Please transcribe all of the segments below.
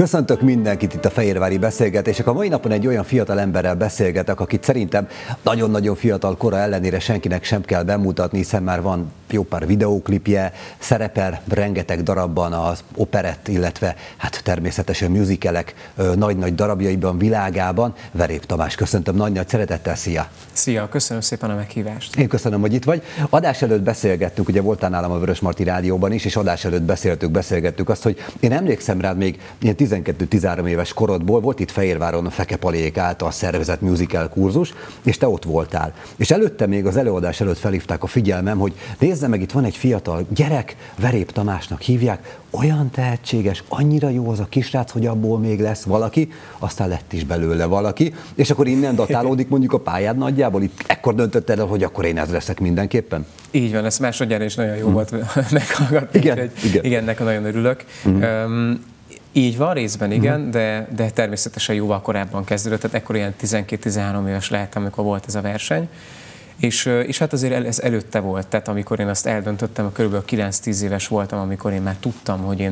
Köszöntök mindenkit itt a Fehérvári Beszélgetések. A mai napon egy olyan fiatal emberrel beszélgetek, akit szerintem nagyon-nagyon fiatal kora ellenére senkinek sem kell bemutatni, hiszen már van jó pár videóklipje, szerepel rengeteg darabban az operett, illetve hát természetesen musicalek nagy-nagy darabjaiban, világában. Verép Tamás, köszöntöm nagy-nagy szeretettel, szia! Szia, köszönöm szépen a meghívást! Én köszönöm, hogy itt vagy. Adás előtt beszélgettünk, ugye voltál nálam a Vörösmarty Rádióban is, és adás előtt beszélgettük azt, hogy én emlékszem rád még ilyen 12-13 éves korodból, volt itt Fehérváron a Feke Palék által szervezett musical kurzus, és te ott voltál. És előtte még az előadás előtt felhívták a figyelmem, hogy nézze meg, itt van egy fiatal gyerek, Verép Tamásnak hívják, olyan tehetséges, annyira jó az a kisrác, hogy abból még lesz valaki, aztán lett is belőle valaki, és akkor innen datálódik mondjuk a pályád nagyjából, itt ekkor döntötted el, hogy akkor én ez leszek mindenképpen? Így van, ez másodjára is nagyon jó volt meghallgatni, igen, nekem nagyon örülök. Így van, részben igen, de természetesen jóval korábban kezdődött, tehát ekkor ilyen 12-13 éves lehettem, amikor volt ez a verseny. És hát azért ez előtte volt, tehát amikor én azt eldöntöttem, kb. 9-10 éves voltam, amikor én már tudtam, hogy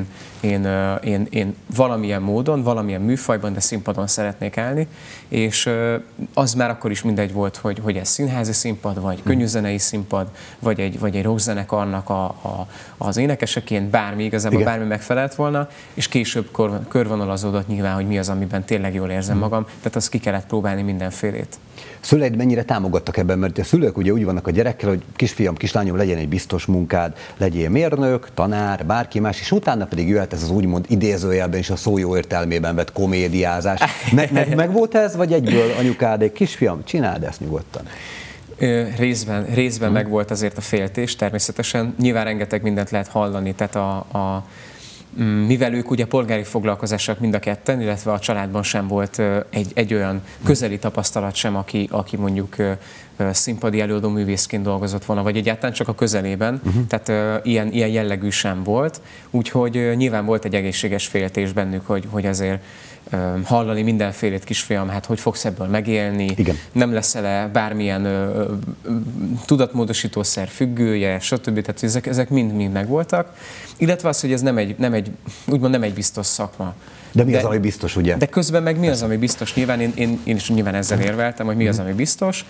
én valamilyen módon, valamilyen műfajban, de színpadon szeretnék állni, és az már akkor is mindegy volt, hogy ez színházi színpad, vagy könnyűzenei színpad, vagy egy rockzenekarnak az énekeseként, bármi, igazából bármi megfelelt volna, és később körvonalazódott nyilván, hogy mi az, amiben tényleg jól érzem magam, tehát azt ki kellett próbálni mindenfélét. Szüleid mennyire támogattak ebben, mert a szülők ugye úgy vannak a gyerekkel, hogy kisfiam, kislányom, legyen egy biztos munkád, legyél mérnök, tanár, bárki más, és utána pedig jöhet ez az úgymond idézőjelben és a szó jó értelmében vett komédiázás. Meg volt ez, vagy egyből anyukádék, kisfiam, csináld ezt nyugodtan? Részben meg volt azért a féltés, természetesen. Nyilván rengeteg mindent lehet hallani, tehát mivel ők ugye polgári foglalkozások mind a ketten, illetve a családban sem volt egy olyan közeli tapasztalat sem, aki mondjuk színpadi előadó művészként dolgozott volna, vagy egyáltalán csak a közelében, tehát ilyen jellegű sem volt. Úgyhogy nyilván volt egy egészséges féltés bennük, hogy azért hallani mindenfélét, kisfiam, hát hogy fogsz ebből megélni, igen. Nem leszel-e bármilyen tudatmódosítószer függője, stb. Tehát ezek mind megvoltak. Illetve az, hogy ez úgymond nem egy biztos szakma. De mi az, ami biztos, ugye? De közben meg mi az, ami biztos? Nyilván én is nyilván ezzel érveltem, hogy mi az, ami biztos.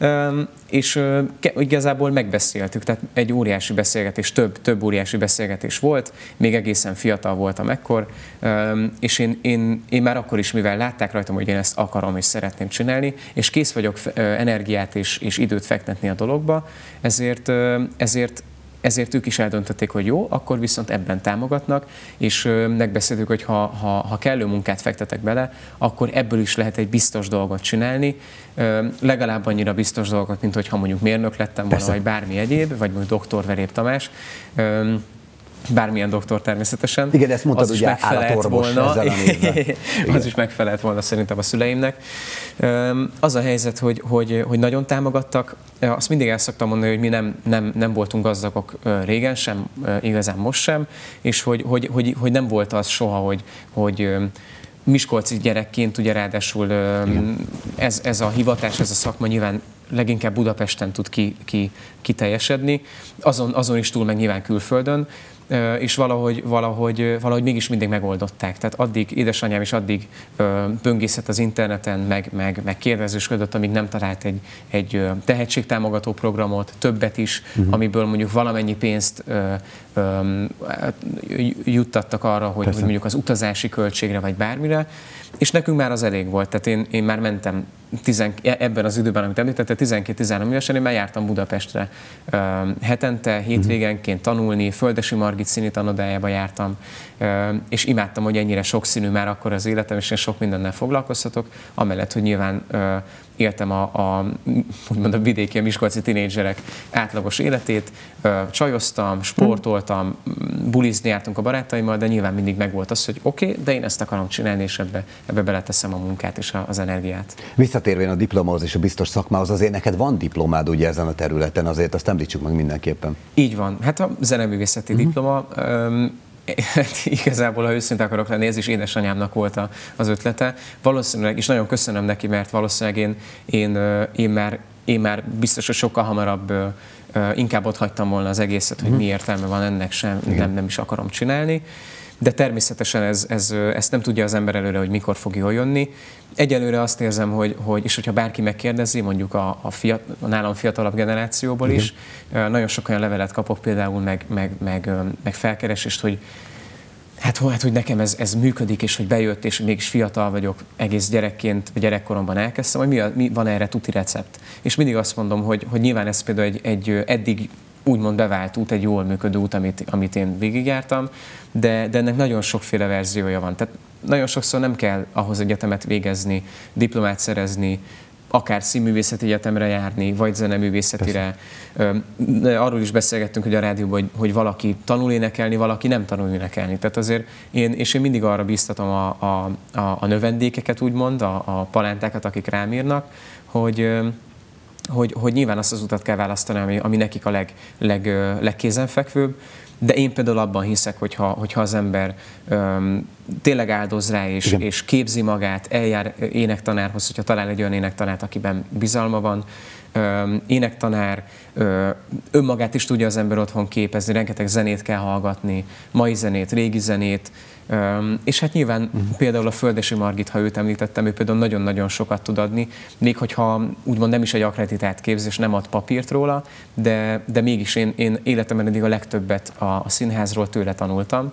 És igazából megbeszéltük, tehát egy óriási beszélgetés, több óriási beszélgetés volt, még egészen fiatal voltam ekkor, és én már akkor is, mivel látták rajtam, hogy én ezt akarom és szeretném csinálni, és kész vagyok energiát és időt fektetni a dologba, ezért ők is eldöntötték, hogy jó, akkor viszont ebben támogatnak, és megbeszéltük, hogy ha kellő munkát fektetek bele, akkor ebből is lehet egy biztos dolgot csinálni, legalább annyira biztos dolgot, mint hogyha mondjuk mérnök lettem volna, vagy bármi egyéb, vagy mondjuk dr. Verép Tamás, bármilyen doktor természetesen. Igen, ezt mondtad, ugye állatorvos ezzel a névvel. Az is megfelelt volna szerintem a szüleimnek. Az a helyzet, hogy nagyon támogattak. Azt mindig el szoktam mondani, hogy mi nem voltunk gazdagok régen sem, igazán most sem, és hogy nem volt az soha, hogy miskolci gyerekként, ugye ráadásul ez a hivatás, ez a szakma nyilván leginkább Budapesten tud kiteljesedni, azon is túl meg nyilván külföldön, és valahogy mégis mindig megoldották. Tehát addig, édesanyám is addig böngészett az interneten, meg kérdezősködött, amíg nem talált egy tehetségtámogató programot, többet is, amiből mondjuk valamennyi pénzt juttattak arra, hogy mondjuk az utazási költségre, vagy bármire, és nekünk már az elég volt. Tehát én már mentem ebben az időben, amit említette, 12-13 évesen, én már jártam Budapestre hetente, hétvégenként tanulni, Földesi Margit színi tanodájába jártam, és imádtam, hogy ennyire sokszínű már akkor az életem, és én sok mindennel foglalkoztatok, amellett, hogy nyilván éltem úgymond a vidéki, a miskolci tinédzserek átlagos életét, csajoztam, sportoltam, bulizni jártunk a barátaimmal, de nyilván mindig megvolt az, hogy oké, de én ezt akarom csinálni, és ebbe beleteszem a munkát és az energiát. Visszatérvén a diplomához és a biztos szakmához, azért neked van diplomád ugye ezen a területen, azért azt említsük meg mindenképpen. Így van. Hát a zeneművészeti diploma, igazából, ha őszinte akarok lenni, ez is édesanyámnak volt az ötlete. Valószínűleg, és nagyon köszönöm neki, mert valószínűleg én már biztos, hogy sokkal hamarabb inkább ott hagytam volna az egészet, hogy mi értelme van ennek sem, nem is akarom csinálni. de természetesen ezt nem tudja az ember előre, hogy mikor fog jól jönni. Egyelőre azt érzem, hogy és hogyha bárki megkérdezi, mondjuk a nálam fiatalabb generációból is, nagyon sok olyan levelet kapok például, meg felkeresést, hogy hogy nekem ez működik, és hogy bejött, és mégis fiatal vagyok, egész gyerekként, vagy gyerekkoromban elkezdtem, hogy mi van erre tuti recept. És mindig azt mondom, hogy nyilván ez például egy eddig úgymond bevált út, egy jól működő út, amit én végigjártam, de ennek nagyon sokféle verziója van. Tehát nagyon sokszor nem kell ahhoz egyetemet végezni, diplomát szerezni, akár színművészeti egyetemre járni, vagy zeneművészetire. Arról is beszélgettünk, hogy a rádióban, hogy valaki tanul énekelni, valaki nem tanul énekelni. Tehát azért én mindig arra bíztatom a növendékeket, úgymond, a palántákat, akik rám írnak, hogy nyilván azt az utat kell választani, ami nekik a legkézenfekvőbb, de én például abban hiszek, hogyha az ember tényleg áldoz rá, és képzi magát, eljár énektanárhoz, hogyha talál egy olyan énektanárt, akiben bizalma van, énektanár, önmagát is tudja az ember otthon képezni, rengeteg zenét kell hallgatni, mai zenét, régi zenét, és hát nyilván például a Földesi Margit, ha őt említettem, ő például nagyon-nagyon sokat tud adni, még hogyha úgymond nem is egy akreditált képzés, nem ad papírt róla, de mégis én életemben eddig a legtöbbet a színházról tőle tanultam,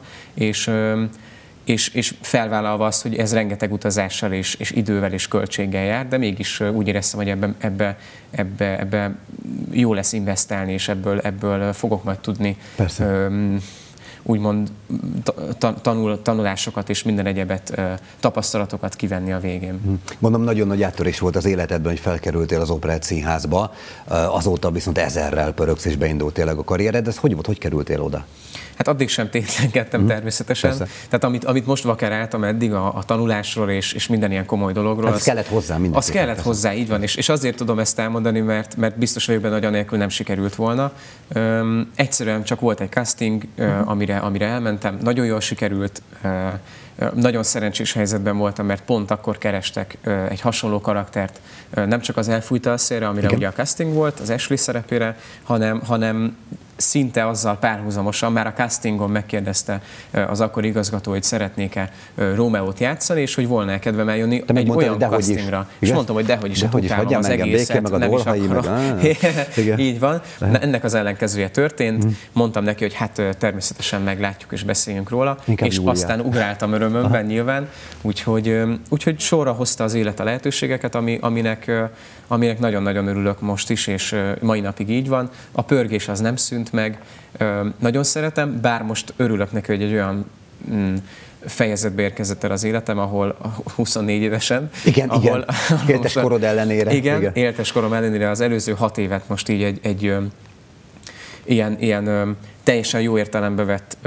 és felvállalva azt, hogy ez rengeteg utazással és idővel és költséggel jár, de mégis úgy éreztem, hogy ebbe jó lesz investálni, és ebből fogok majd tudni úgymond tanulásokat és minden egyebet, tapasztalatokat kivenni a végén. Mondom, nagyon nagy áttörés volt az életedben, hogy felkerültél az Operett Színházba, azóta viszont 1000-rel pörögsz és beindult tényleg a karriered. Ez hogy volt, hogy kerültél oda? Hát addig sem tétlenkedtem természetesen. Persze. Tehát amit most vakeráltam eddig a tanulásról és minden ilyen komoly dologról. Az kellett hozzá mindenképpen. Az kellett hozzá, így van. És azért tudom ezt elmondani, mert biztos vagyok benne, hogy anélkül nem sikerült volna. Egyszerűen csak volt egy casting, amire elmentem. Nagyon jól sikerült. Nagyon szerencsés helyzetben voltam, mert pont akkor kerestek egy hasonló karaktert, nem csak az Elfújta a szélre, amire ugye a casting volt, az Ashley szerepére, hanem szinte azzal párhuzamosan, már a castingon megkérdezte az akkori igazgató, hogy szeretnék-e Rómeót játszani, és hogy volna-e kedvem eljönni egy olyan castingra. És mondtam, hogy dehogy is, utálom az egészet, nem is akarom. Így van. Ennek az ellenkezője történt. Mondtam neki, hogy hát természetesen meglátjuk és beszéljünk róla, és aztán ugráltam örömömben nyilván. Úgyhogy sorra hozta az élet a lehetőségeket, aminek nagyon-nagyon örülök most is, és mai napig így van. A pörgés az nem szűnt meg. Nagyon szeretem, bár most örülök neki, hogy egy olyan fejezetbe érkezett el az életem, ahol 24 évesen. Igen. Éltes korod ellenére. Igen, éltes korom ellenére az előző 6 évet most így egy ilyen teljesen jó értelembe vett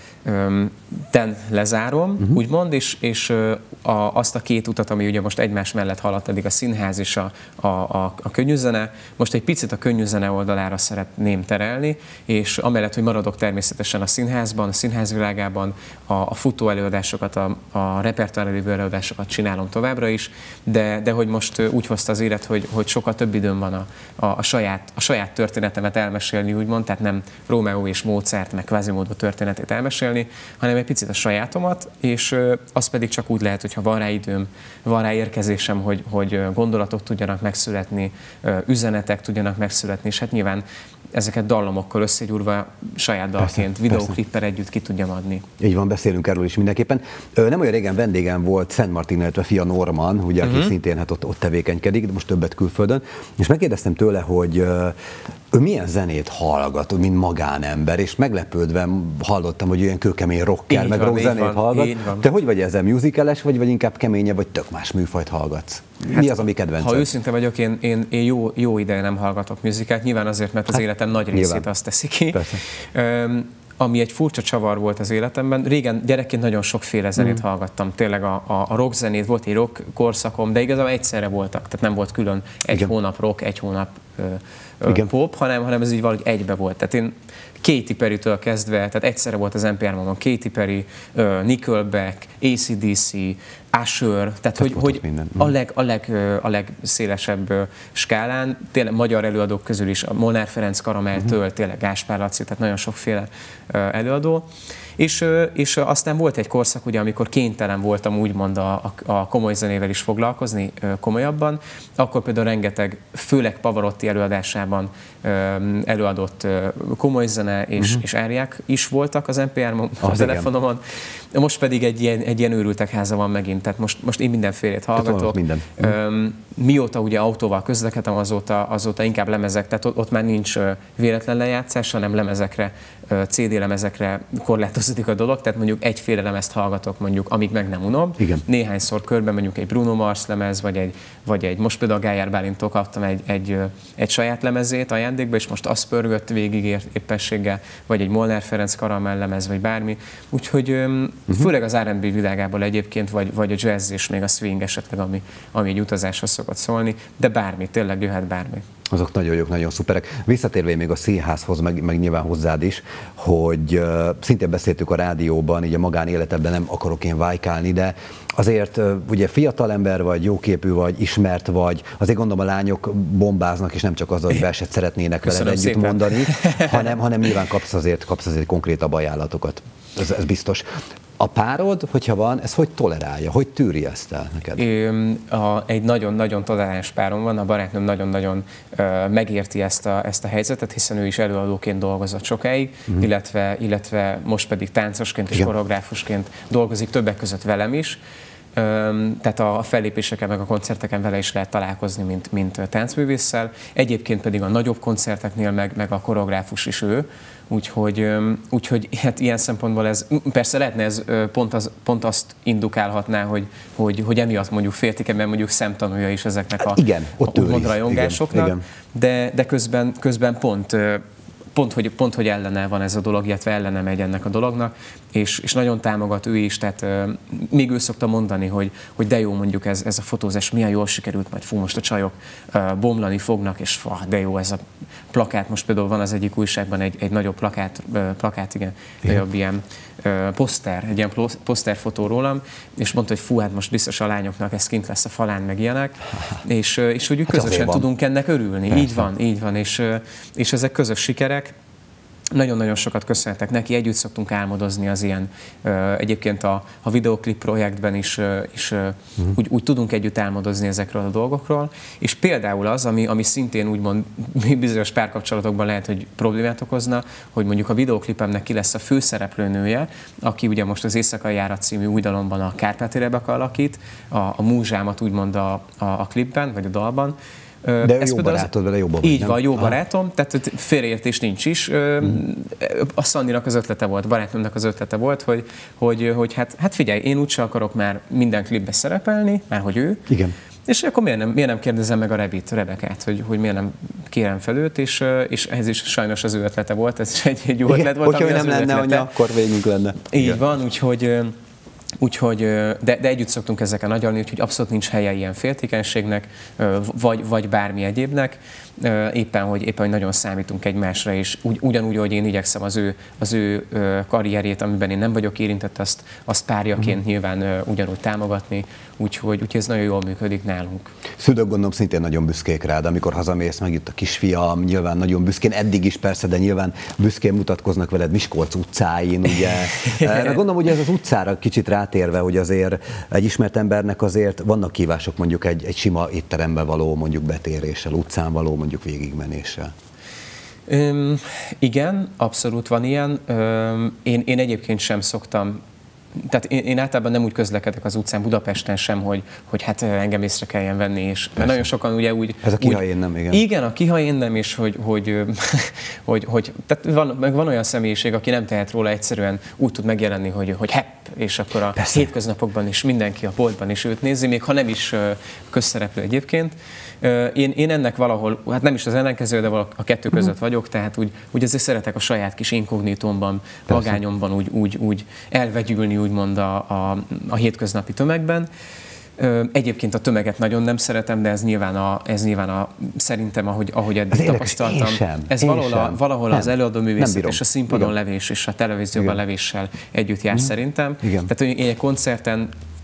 lezárom, úgymond, és azt a két utat, ami ugye most egymás mellett haladt, eddig a színház és a könnyűzene, most egy picit a könnyűzene oldalára szeretném terelni, és amellett, hogy maradok természetesen a színházban, a színházvilágában, a futó előadásokat, a repertoárra lévő előadásokat csinálom továbbra is, de hogy most úgy hozta az élet, hogy sokkal több időm van a saját történetemet elmesélni, úgymond, tehát nem Rómeó és Mozart, meg Quasimodo történetét elmesélni, hanem egy picit a sajátomat, és az pedig csak úgy lehet, hogyha van rá időm, van rá érkezésem, hogy gondolatok tudjanak megszületni, üzenetek tudjanak megszületni, és hát nyilván ezeket dallamokkal összegyúrva saját dalként, videóklippel együtt ki tudjam adni. Így van, beszélünk erről is mindenképpen. Nem olyan régen vendégem volt Szent Martin, illetve fia Norman, ugye, aki szintén hát ott tevékenykedik, de most többet külföldön, és megkérdeztem tőle, hogy ő milyen zenét hallgat, mint magánember, és meglepődve hallottam, hogy olyan kőkemény rocker, meg rockzenét hallgat. Te hogy vagy ezzel, musicales vagy inkább keményebb, vagy tök más műfajt hallgatsz? Mi az, ami kedvenced? Ha őszinte vagyok, én jó ideje nem hallgatok musicalt, nyilván azért, mert az életem nagy részét azt teszi ki. Ami egy furcsa csavar volt az életemben. Régen gyerekként nagyon sokféle zenét hallgattam. Tényleg a rock zenét, volt egy rock korszakom, de igazából egyszerre voltak. Tehát nem volt külön egy hónap rock, egy hónap pop, hanem ez így valahogy egybe volt. Tehát én Katy Perry-től kezdve, tehát egyszerre volt az NPR-mon Katy Perry, Nickelback, AC/DC, Usher, tehát hogy a legszélesebb skálán, tényleg magyar előadók közül is, a Molnár Ferenc Karamelltől, tényleg Gáspár Laci, tehát nagyon sokféle előadó. És aztán volt egy korszak, ugye, amikor kénytelen voltam úgymond a komoly zenével is foglalkozni komolyabban, akkor például rengeteg, főleg Pavarotti előadásában előadott komoly zene és áriák is voltak az NPR-on, a telefonomon. Most pedig egy ilyen őrültek háza van megint, tehát most én mindenfélét hallgatok. Mióta ugye autóval közlekedem, azóta inkább lemezek, tehát ott már nincs véletlen lejátszás, hanem lemezekre, CD lemezekre korlátozódik a dolog, tehát mondjuk egyféle lemezt hallgatok mondjuk, amíg meg nem unom. Igen. Néhányszor körben mondjuk egy Bruno Mars lemez, vagy egy most például a Gályár Bálintól kaptam egy saját lemezét ajándékba, és most azt pörgött végig éppenséggel, vagy egy Molnár Ferenc Karamell lemez, vagy bármi. Úgyhogy főleg az R&B világából egyébként, vagy a jazz és még a swing esetleg, ami egy utazáshoz szokott szólni, de bármi, tényleg jöhet bármi. Azok nagyon jók, nagyon szuperek. Visszatérve még a színházhoz, meg nyilván hozzád is, hogy szintén beszéltük a rádióban, így a magánéletedben nem akarok én vájkálni, de azért ugye fiatalember vagy, jóképű vagy, ismert vagy, azért gondolom a lányok bombáznak, és nem csak az, hogy verset szeretnének veled együtt szépen mondani, hanem nyilván kapsz azért konkrétabb ajánlatokat. Ez biztos. A párod, hogyha van, ez hogy tolerálja? Hogy tűri ezt el neked? Egy nagyon-nagyon toleráns párom van, a barátnőm nagyon-nagyon megérti ezt a helyzetet, hiszen ő is előadóként dolgozott sokáig, illetve most pedig táncosként és koreográfusként dolgozik többek között velem is. Tehát a fellépéseken meg a koncerteken vele is lehet találkozni, mint táncművésszel. Egyébként pedig a nagyobb koncerteknél meg a koreográfus is ő. Úgyhogy hát ilyen szempontból ez, persze lehetne ez pont azt indukálhatná, hogy emiatt mondjuk féltik, mert mondjuk szemtanúja is ezeknek a úgymond rajongásoknak, de közben pont, hogy ellene van ez a dolog, illetve ellene megy ennek a dolognak, és nagyon támogat ő is, tehát még ő szokta mondani, hogy de jó, mondjuk ez a fotózás milyen jól sikerült, majd most a csajok bomlani fognak, és de jó ez a plakát, most például van az egyik újságban egy nagyobb plakát, igen, nagyobb ilyen poszter, egy ilyen poszterfotó rólam, és mondta, hogy hát most biztos a lányoknak ez kint lesz a falán, meg ilyenek, és hogy úgy közösen tudunk ennek örülni. Persze. Így van, és ezek közös sikerek. Nagyon-nagyon sokat köszönhetek neki, együtt szoktunk álmodozni az ilyen, egyébként a videoklip projektben is úgy tudunk együtt álmodozni ezekről a dolgokról, és például az, ami szintén úgymond bizonyos párkapcsolatokban lehet, hogy problémát okozna, hogy mondjuk a videoklipemnek ki lesz a főszereplőnője, aki ugye most az Éjszakai Járat című újdalomban a Kárpáti Rebeka alakít, a múzsámat úgymond a klipben, vagy a dalban. De jó barátod vele, jobban így van, jó barátom, tehát félreértés nincs is. A Szandinak az ötlete volt, barátnőmnek az ötlete volt, hogy hát figyelj, én úgyse akarok már minden klipbe szerepelni, már hogy ő. Igen. És akkor miért nem kérdezem meg a Rebekát, hogy miért nem kérem fel őt, és ez is sajnos az ő ötlete volt, ez is egy jó ötlet volt. Hogyha nem lenne anya, akkor végünk lenne. Így van, úgyhogy, de együtt szoktunk ezeken agyalni, úgyhogy abszolút nincs helye ilyen féltékenységnek, vagy bármi egyébnek. Éppen, hogy nagyon számítunk egymásra, és ugyanúgy, hogy én igyekszem az ő karrierjét, amiben én nem vagyok érintett, azt párjaként nyilván ugyanúgy támogatni, úgyhogy ez nagyon jól működik nálunk. Szülők gondolom szintén nagyon büszkék rád, amikor hazamész, megjött a kisfiam, nyilván nagyon büszkén, eddig is persze, de nyilván büszkén mutatkoznak veled Miskolc utcáin, ugye. Gondolom, hogy ez az utcára kicsit rátérve, hogy azért egy ismert embernek azért vannak kívások mondjuk egy sima étterembe való mondjuk betéréssel, utcán való mondjuk végigmenéssel. Igen, abszolút van ilyen. Én egyébként sem szoktam, tehát én általában nem úgy közlekedek az utcán, Budapesten sem, hogy hát engem észre kelljen venni, és mert nagyon sokan ugye úgy... Ez a Kihaj én nem, igen. Igen, a Kihaj én nem, és tehát van olyan személyiség, aki nem tehet róla, egyszerűen úgy tud megjelenni, hogy hepp, és akkor a hétköznapokban is mindenki a boltban is őt nézi, még ha nem is közszereplő egyébként. Én ennek valahol, hát nem is az ellenkező, de a kettő között vagyok, tehát úgy azért szeretek a saját kis inkognitómban, magányomban úgy elvegyülni, úgymond a hétköznapi tömegben. Egyébként a tömeget nagyon nem szeretem, de ez nyilván szerintem, ahogy eddig tapasztaltam. Ez valahol az előadóművészet és a színpadon levés és a televízióban levéssel együtt jár szerintem. Tehát én egy koncerten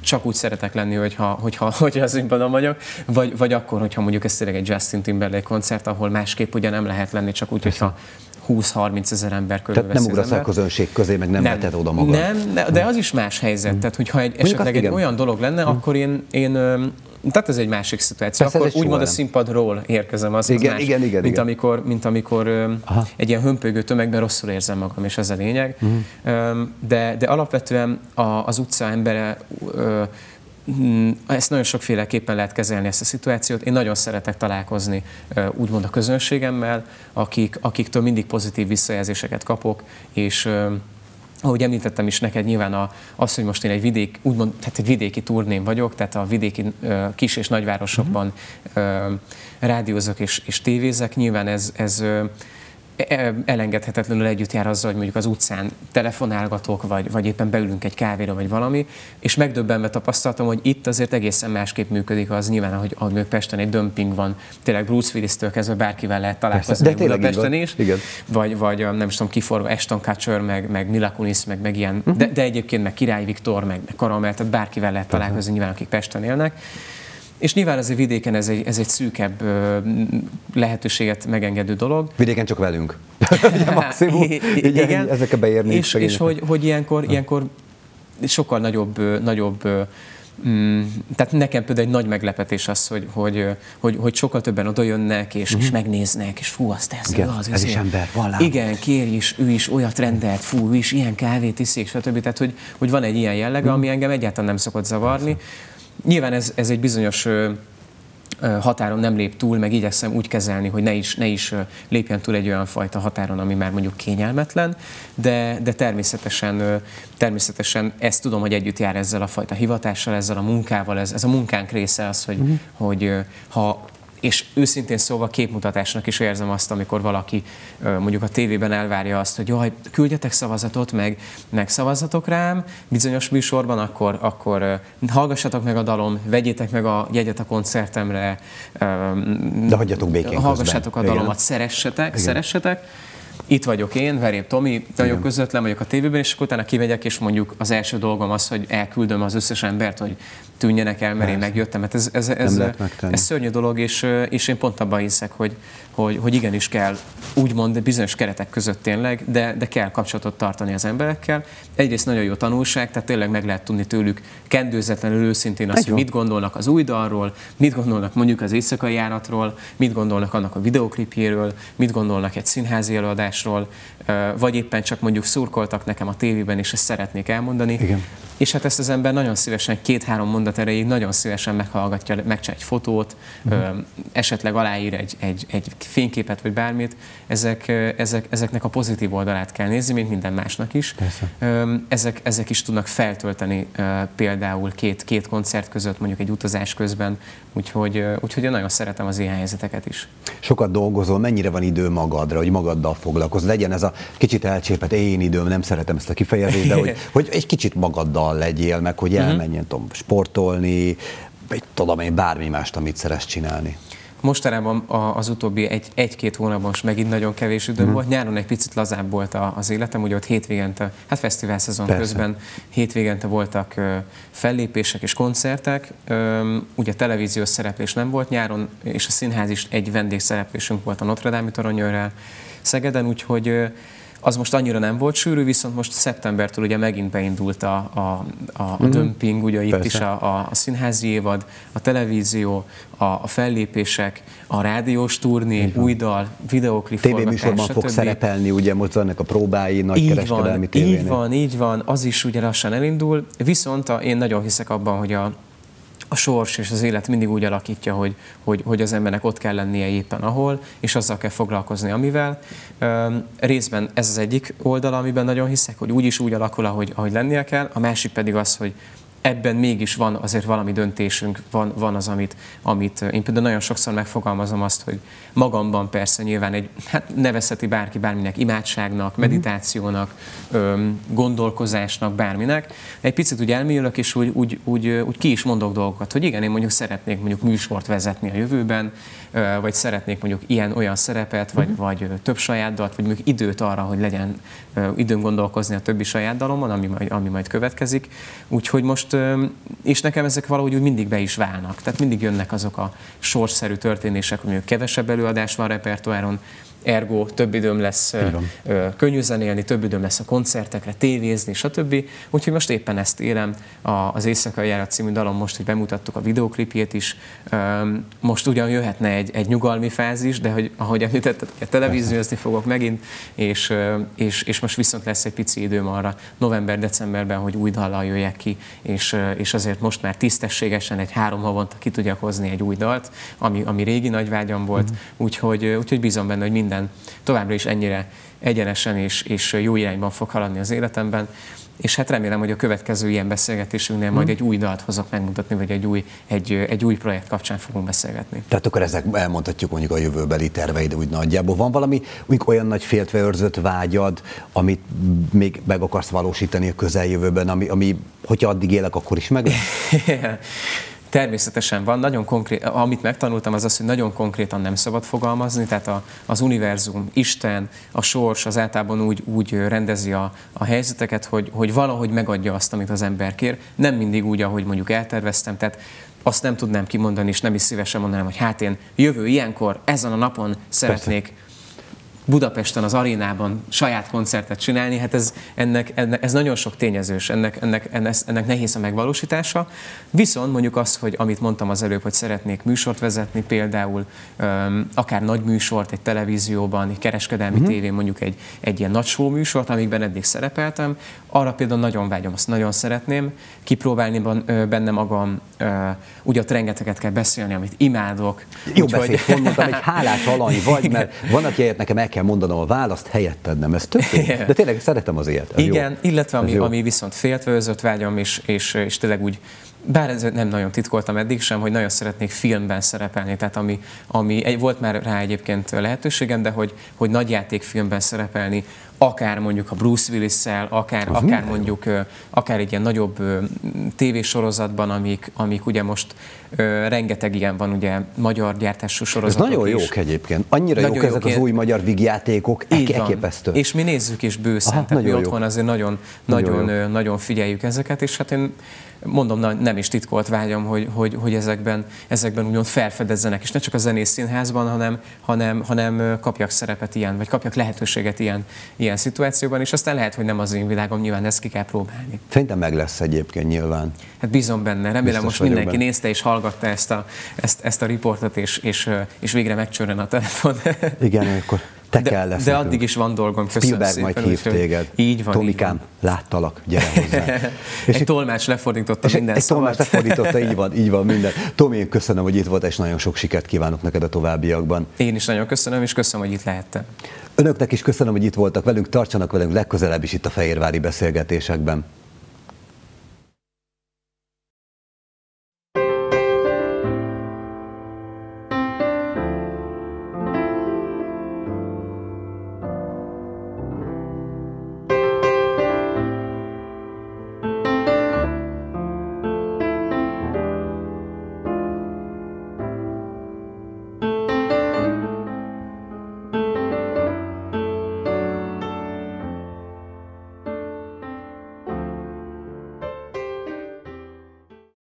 csak úgy szeretek lenni, hogyha az színpadon vagyok, vagy akkor, hogyha mondjuk ez tényleg egy Justin Timberlake koncert, ahol másképp ugye nem lehet lenni, csak úgy, hogyha 20-30 ezer ember körülveszi. Tehát nem ugrasz a közönség közé, meg nem veted oda magad. Nem, de az is más helyzet. Tehát, hogyha esetleg egy olyan dolog lenne, akkor én tehát ez egy másik szituáció. Persze, akkor úgymond a színpadról érkezem, az más, mint amikor egy ilyen hömpögő tömegben rosszul érzem magam, és ez a lényeg. De alapvetően az utca embere, ezt nagyon sokféleképpen lehet kezelni, ezt a szituációt. Én nagyon szeretek találkozni úgymond a közönségemmel, akiktől mindig pozitív visszajelzéseket kapok, és ahogy említettem is neked, nyilván az, hogy most én egy vidéki turnén vagyok, tehát a vidéki kis- és nagyvárosokban rádiózok és tévézek, nyilván ez elengedhetetlenül együtt jár azzal, hogy mondjuk az utcán telefonálgatok, vagy éppen beülünk egy kávéra, vagy valami, és megdöbbenve tapasztaltam, hogy itt azért egészen másképp működik az nyilván, ahogy még Pesten egy dömping van, tényleg Bruce Willis-től kezdve bárkivel lehet találkozni Budapesten is, vagy nem is tudom, kiforva Ashton Kutcher, meg Mila Kunis, meg ilyen, de egyébként meg Király Viktor, meg Karamell, tehát bárkivel lehet találkozni nyilván, akik Pesten élnek. És nyilván azért vidéken ez egy szűkebb lehetőséget megengedő dolog. Vidéken csak velünk. Maximum. Igen. Ezekkel beérni. És hogy ilyenkor sokkal nagyobb tehát nekem például egy nagy meglepetés az, hogy sokkal többen oda jönnek, és megnéznek, és fú, azt tesz, ez is ember, valami. Igen, kérj is, ő is olyat rendelt, fú, ő is ilyen kávét iszik, stb. Tehát, hogy van egy ilyen jellege, ami engem egyáltalán nem szokott zavarni. Nyilván ez egy bizonyos határon nem lép túl, meg igyekszem úgy kezelni, hogy ne is lépjen túl egy olyan fajta határon, ami már mondjuk kényelmetlen, de természetesen ezt tudom, hogy együtt jár ezzel a fajta hivatással, ezzel a munkával, ez a munkánk része az, hogy ha és őszintén szóval képmutatásnak is érzem azt, amikor valaki mondjuk a tévében elvárja azt, hogy jaj, küldjetek szavazatot, meg szavazatok rám bizonyos műsorban, akkor hallgassatok meg a dalom, vegyétek meg a jegyet a koncertemre, de hagyjatok békén hallgassátok a dalomat, szeressetek. Itt vagyok én, Veréb Tomi, nagyon közvetlen vagyok a tévében, és akkor utána kimegyek, és mondjuk az első dolgom az, hogy elküldöm az összes embert, hogy tűnjenek el, mert én megjöttem. Hát ez szörnyű dolog, és én pont abban hiszek, hogy igenis kell úgymond bizonyos keretek között tényleg, de kell kapcsolatot tartani az emberekkel. Egyrészt nagyon jó tanulság, tehát tényleg meg lehet tudni tőlük kendőzetlenül őszintén azt, hogy mit gondolnak az új dalról, mit gondolnak mondjuk az éjszakai járatról, mit gondolnak annak a videóklipjéről, mit gondolnak egy színházi előadásról, vagy éppen csak mondjuk szurkoltak nekem a tévében, és ezt szeretnék elmondani. Igen. És hát ezt az ember nagyon szívesen, 2-3 mondat erejéig nagyon szívesen meghallgatja, megcsinál egy fotót, esetleg aláír egy fényképet, vagy bármit. Ezeknek a pozitív oldalát kell nézni, mint minden másnak is. Ezek is tudnak feltölteni például két koncert között, mondjuk egy utazás közben, úgyhogy én nagyon szeretem az ilyen helyzeteket is. Sokat dolgozol, mennyire van idő magadra, hogy magaddal foglalkozz? Legyen ez a kicsit elcsépet, én időm, nem szeretem ezt a kifejezést, de hogy egy kicsit magaddal legyél, meg hogy elmenjen sportolni, vagy tudom én, bármi mást, amit szeretsz csinálni. Mostanában az utóbbi egy-két hónapban most megint nagyon kevés időm volt. Nyáron egy picit lazább volt az életem, ugye ott hétvégente, hát fesztiválszezon közben hétvégente voltak fellépések és koncertek. Ugye televíziós szereplés nem volt nyáron, és a színház is egy vendégszereplésünk volt a Notre Dame-i toronyőrrel Szegeden, úgyhogy az most annyira nem volt sűrű, viszont most szeptembertől ugye megint beindult a dömping, ugye itt is a színházi évad, a televízió, a fellépések, a rádiós turné, új dal, videóklip forgatás, tévéműsorban fog szerepelni, ugye most vannak a próbái, nagy kereskedelmi tévénél. Így van, az is ugye lassan elindul, viszont én nagyon hiszek abban, hogy a sors és az élet mindig úgy alakítja, hogy az embernek ott kell lennie éppen ahol, és azzal kell foglalkozni, amivel. Részben ez az egyik oldala, amiben nagyon hiszek, hogy úgyis úgy alakul, ahogy lennie kell. A másik pedig az, hogy ebben mégis van azért valami döntésünk, van az, amit én például nagyon sokszor megfogalmazom azt, hogy magamban persze nyilván nevezheti bárki bárminek, imádságnak, meditációnak, gondolkozásnak, bárminek. Egy picit úgy elmélyülök, és úgy ki is mondok dolgokat, hogy igen, én mondjuk szeretnék mondjuk műsort vezetni a jövőben, vagy szeretnék mondjuk ilyen-olyan szerepet, vagy több saját dalt, vagy mondjuk időt arra, hogy legyen időm gondolkozni a többi saját dalomon, ami majd következik. Úgyhogy most és nekem ezek valahogy úgy mindig be is válnak. Tehát mindig jönnek azok a sorsszerű történések, hogy kevesebb előadás van repertoáron, ergo több időm lesz könnyű zenélni, több időm lesz a koncertekre, tévézni, stb. Úgyhogy most éppen ezt élem. Az Éjszakai Járat című dalom most, hogy bemutattuk a videóklipjét is. Most ugyan jöhetne egy nyugalmi fázis, de hogy, ahogy említetted, televíziózni fogok megint, és most viszont lesz egy pici időm arra november-decemberben, hogy új dallal jöjjek ki, és azért most már tisztességesen egy 3 havonta ki tudjak hozni egy új dalt, ami régi nagy vágyam volt. Úgyhogy bízom benne, hogy minden továbbra is ennyire egyenesen és jó irányban fog haladni az életemben, és hát remélem, hogy a következő ilyen beszélgetésünknél majd egy új dalt hozok megmutatni, vagy egy új projekt kapcsán fogunk beszélgetni. Tehát akkor ezek elmondhatjuk mondjuk a jövőbeli terveid úgy nagyjából. Van valami olyan nagy féltve őrzött vágyad, amit még meg akarsz valósítani a közeljövőben, ami hogyha addig élek, akkor is meg lesz? Természetesen van, nagyon konkrét, amit megtanultam az, hogy nagyon konkrétan nem szabad fogalmazni, tehát az univerzum, Isten, a sors az általában úgy rendezi a helyzeteket, hogy valahogy megadja azt, amit az ember kér, nem mindig úgy, ahogy mondjuk elterveztem, tehát azt nem tudnám kimondani, és nem is szívesen mondanám, hogy hát én jövő ilyenkor, ezen a napon szeretnék Budapesten, az arénában saját koncertet csinálni, hát ez nagyon sok tényezős, ennek nehéz a megvalósítása. Viszont mondjuk az, hogy amit mondtam az előbb, hogy szeretnék műsort vezetni, például akár nagy műsort egy televízióban, egy kereskedelmi tévén, mondjuk egy ilyen nagy show műsort, amikben eddig szerepeltem, arra például nagyon vágyom, azt nagyon szeretném kipróbálni benne magam, ugye ott rengeteget kell beszélni, amit imádok. Jó beszélt, mondtam, egy hálás alany vagy, mert van, aki helyett nekem el kell mondanom a választ, helyetted nem, ez tök jó. De tényleg szeretem az ilyet. Igen, jó. Illetve ami viszont féltve vágyam, és tényleg úgy, bár ez nem nagyon titkoltam eddig sem, hogy nagyon szeretnék filmben szerepelni, tehát volt már rá egyébként lehetőségem, de hogy nagyjátékfilmben szerepelni, akár mondjuk a Bruce Willis-szel, akár mondjuk akár egy ilyen nagyobb tévésorozatban, amik ugye most rengeteg ilyen van, ugye magyar gyártású sorozatok. Ez nagyon jók egyébként. Annyira jók ezek az új magyar vígjátékok, elképesztő. És mi nézzük is bőszen, tehát mi otthon azért nagyon figyeljük ezeket, és hát én mondom, nem is titkolt vágyam, hogy ezekben úgymond felfedezzenek, és ne csak a Zenész Színházban, hanem kapjak szerepet ilyen, vagy kapjak lehetőséget ilyen szituációban, és aztán lehet, hogy nem az én világom, nyilván ezt ki kell próbálni. Szerintem meg lesz egyébként nyilván. Hát bízom benne, remélem biztos most mindenki nézte és hallgatta ezt a riportot, és végre megcsörren a telefon. Igen, akkor te kell lesz. De addig is van dolgom, köszönöm Spielberg szépen. majd hív téged. Így van. Tomikám, láttalak, gyere hozzá. Egy tolmács lefordította minden Egy tolmács lefordította, így van minden. Tomi, én köszönöm, hogy itt volt, és nagyon sok sikert kívánok neked a továbbiakban. Én is nagyon köszönöm, és köszönöm, hogy itt lehettem. Önöknek is köszönöm, hogy itt voltak velünk, tartsanak velünk legközelebb is itt a Fehérvári Beszélgetésekben.